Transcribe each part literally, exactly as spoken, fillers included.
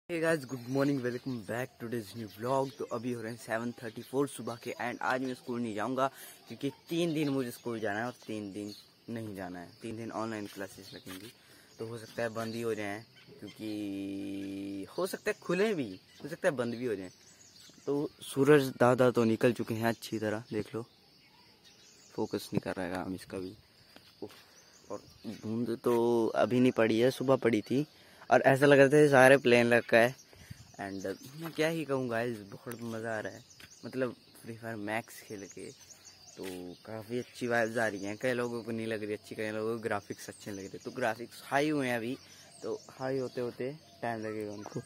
Hey guys, good morning, welcome back to this new vlog. तो अभी हो रहे हैं सेवन थर्टी फोर सुबह के एंड आज मैं स्कूल नहीं जाऊंगा क्योंकि तीन दिन मुझे स्कूल जाना है और तीन दिन नहीं जाना है। तीन दिन ऑनलाइन क्लासेस लगेंगी तो हो सकता है बंद ही हो जाए, क्योंकि हो सकता है खुले भी, हो सकता है बंद भी हो जाए। तो सूरज दादा तो निकल चुके हैं अच्छी तरह, देख लो, फोकस नहीं कर रहा है काम इसका भी। और धुंध तो अभी नहीं पड़ी है, सुबह पड़ी थी और ऐसा लग रहा था सारे प्लेन रखा है। एंड मैं क्या ही कहूँ गाइस, बहुत मज़ा आ रहा है। मतलब फ्री फायर मैक्स खेल के तो काफ़ी अच्छी वाइब्स आ रही हैं। कई लोगों को नहीं लग रही अच्छी, कई लोगों को ग्राफिक्स अच्छे लग रहे। तो ग्राफिक्स हाई हुए हैं अभी, तो हाई होते होते टाइम लगेगा उनको।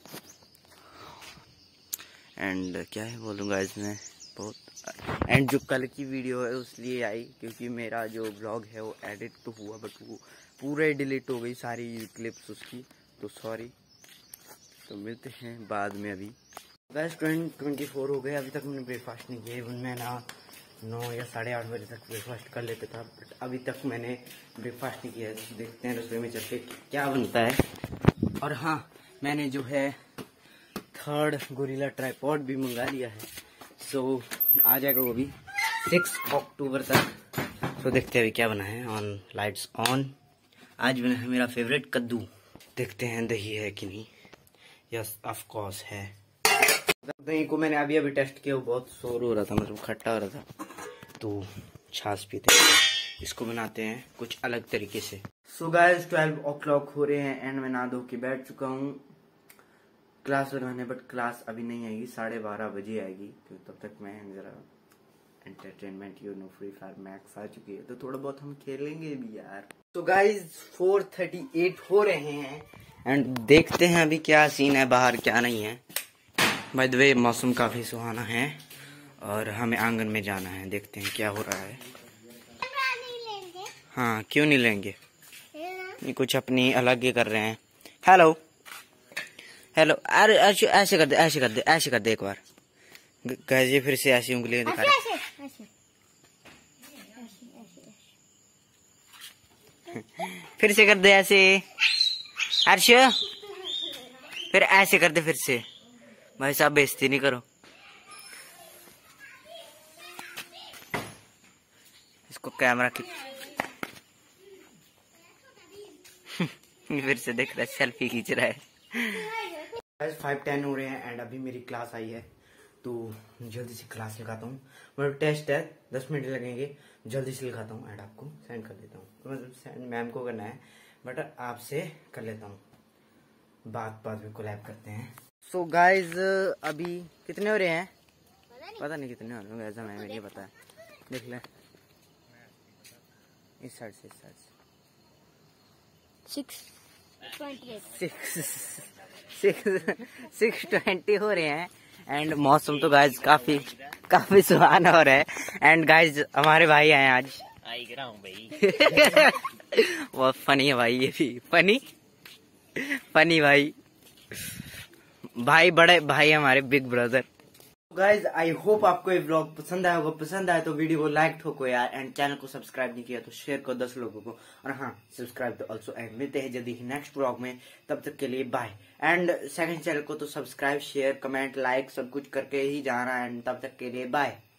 एंड क्या ही बोलूँ गाइस मैं, बहुत। एंड जो कल की वीडियो है उसलिए आई क्योंकि मेरा जो ब्लॉग है वो एडिट तो हुआ बट वो पूरे डिलीट हो गई सारी क्लिप्स उसकी, तो सॉरी। तो मिलते हैं बाद में। अभी बस ट्वेंटी फोर हो गए, अभी तक मैंने ब्रेकफास्ट नहीं किया। इवन मैं ना नौ या साढ़े आठ बजे तक ब्रेकफास्ट कर लेता था, बट अभी तक मैंने ब्रेकफास्ट नहीं किया है। तो देखते हैं रसोई में चल के क्या बनता है। और हाँ, मैंने जो है थर्ड गोरिल्ला ट्राइपॉड भी मंगा लिया है, सो आ जाएगा वो भी सिक्स अक्टूबर तक। तो देखते हैं अभी क्या बना है। On lights on. आज बना है मेरा फेवरेट कद्दू। देखते हैं दही है कि नहीं। यस ऑफ कोर्स है। दही को मैंने अभी अभी टेस्ट किया, वो बहुत शोर हो रहा था, मतलब खट्टा हो रहा था, तो छाछ पीते हैं। इसको बनाते हैं कुछ अलग तरीके से। So guys, twelve o'clock हो रहे हैं एंड मैं नहा धो के बैठ चुका हूँ क्लास लगाने। बट क्लास अभी नहीं आएगी, साढ़े बारह बजे आएगी। तो तब तक मैं जरा entertainment, you know, free fire max आ चुकी है तो थोड़ा बहुत हम खेलेंगे भी यार। तो गाइज फोर थर्टी एट हो रहे हैं एंड देखते हैं अभी क्या सीन है बाहर, क्या नहीं है। बाय द वे मौसम काफी सुहाना है और हमें आंगन में जाना है। देखते हैं क्या हो रहा है। हाँ, क्यों नहीं लेंगे, ये कुछ अपनी अलग ही कर रहे हैं। हेलो हेलो, अरे ऐसे कर दे, ऐसे कर दे, ऐसे कर दे एक बार। गाइस ये फिर से ऐसी उंगलियां दिखा रहे। फिर से कर दे ऐसे, अर्श फिर ऐसे कर दे फिर से। भाई साहब बेइज्जती नहीं करो। इसको कैमरा की फिर से देख रहा है, सेल्फी खींच रहा है। फाइव टेन हो रहे हैं एंड अभी मेरी क्लास आई है तो जल्दी से क्लास लगाता हूँ। मतलब टेस्ट है, दस मिनट लगेंगे, जल्दी से लिखाता हूँ एंड आपको सेंड कर देता हूँ। मतलब सेंड मैम को करना है बट आपसे कर लेता हूँ, बात बात में कोलैब करते हैं। सो so गाइज अभी कितने हो रहे हैं पता नहीं कितने हो रहे हैं, ऐसा मैं नहीं पता है। देख ले इस साइड से, इस साइड से सिक्स सिक्स सिक्स ट्वेंटी हो रहे हैं एंड मौसम तो गाइज काफी काफी सुहाना हो रहा है। एंड गाइज हमारे भाई आए आज, भाई बहुत फनी है भाई, ये भी फनी फनी भाई भाई बड़े भाई हमारे big brother. Guys I hope आपको ये व्लॉग पसंद आया होगा। पसंद आया तो वीडियो को लाइक ठोको यार, एंड चैनल को सब्सक्राइब नहीं किया तो शेयर करो दस लोगों को, और हाँ सब्सक्राइब तो ऑल्सो। एंड मिलते हैं जल्दी ही नेक्स्ट व्लॉग में, तब तक के लिए बाय। एंड सेकंड चैनल को तो सब्सक्राइब, शेयर, कमेंट, लाइक सब कुछ करके ही जाना। एंड तब तक के लिए बाय।